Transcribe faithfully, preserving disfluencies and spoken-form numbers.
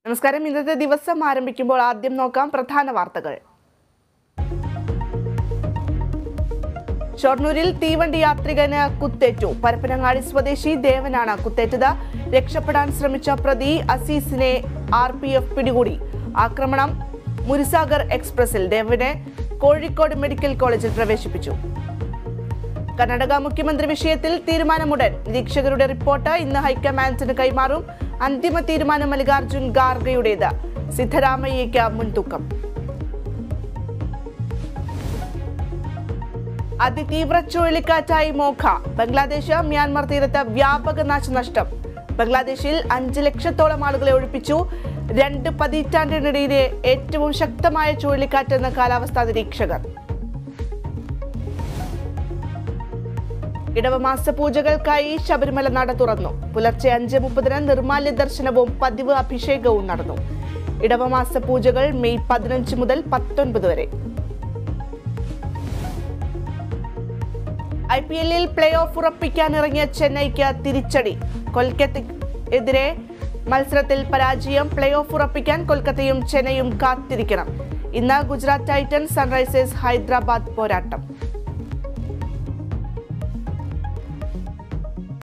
നമസ്കാരം. ഇന്നത്തെ ദിവസം ആരംഭിക്കുമ്പോൾ ആദ്യം നോക്കാം പ്രധാന വാർത്തകൾ. ഷൊർണൂരിൽ തീവണ്ടി യാത്രികന് കുത്തേറ്റു. പരപ്പനങ്ങാടി സ്വദേശി ദേവനാണ് കുത്തേറ്റത്. രക്ഷപ്പെടാൻ ശ്രമിച്ച പ്രതി അസീസിനെ ആർ പി എഫ് പിടികൂടി. ആക്രമണം മുരിസാഗർ എക്സ്പ്രസിൽ. ദേവനെ കോഴിക്കോട് മെഡിക്കൽ കോളേജിൽ പ്രവേശിപ്പിച്ചു. കർണാടക മുഖ്യമന്ത്രി വിഷയത്തിൽ തീരുമാനമുടൻ. നിരീക്ഷകരുടെ റിപ്പോർട്ട് ഇന്ന് ഹൈക്കമാൻഡിന് കൈമാറും. അന്തിമ തീരുമാനം മല്ലികാർജുൻ ഖാർഗെയുടേത്. സിദ്ധരാമയ്യയ്ക്ക് മുൻതൂക്കം. അതിതീവ്ര ചുഴലിക്കാറ്റായി മോഖ. ബംഗ്ലാദേശ് മ്യാൻമർ തീരത്ത് വ്യാപക നാശനഷ്ടം. ബംഗ്ലാദേശിൽ അഞ്ച് ലക്ഷത്തോളം ആളുകളെ ഒഴിപ്പിച്ചു. രണ്ട് പതിറ്റാണ്ടിനിടയിലെ ഏറ്റവും ശക്തമായ ചുഴലിക്കാറ്റെന്ന് കാലാവസ്ഥാ നിരീക്ഷകർ. ഇടവമാസ പൂജകൾക്കായി ശബരിമല നട തുറന്നു. പുലർച്ചെ അഞ്ച് മുപ്പതിന് നിർമാല്യ ദർശനവും പതിവ് അഭിഷേകവും നടന്നു. ഇടവമാസ പൂജകൾ മെയ് പതിനഞ്ച് മുതൽ പത്തൊൻപത് വരെ. ഐ പി എല്ലിൽ പ്ലേ ഓഫ് ഉറപ്പിക്കാനിറങ്ങിയ ചെന്നൈക്ക് തിരിച്ചടി. കൊൽക്കത്തയ്ക്കെതിരെ മത്സരത്തിൽ പരാജയം. പ്ലേ ഓഫ് ഉറപ്പിക്കാൻ കൊൽക്കത്തയും ചെന്നൈയും കാത്തിരിക്കണം. ഇന്ന് ഗുജറാത്ത് ടൈറ്റൻസ് സൺറൈസേഴ്സ് ഹൈദരാബാദ് പോരാട്ടം.